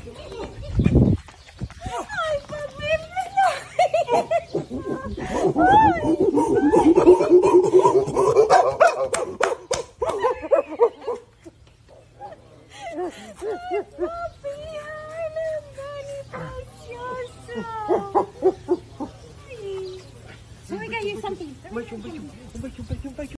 Ay, pabebe na. Papihan, ang gani precioso. So we got you something.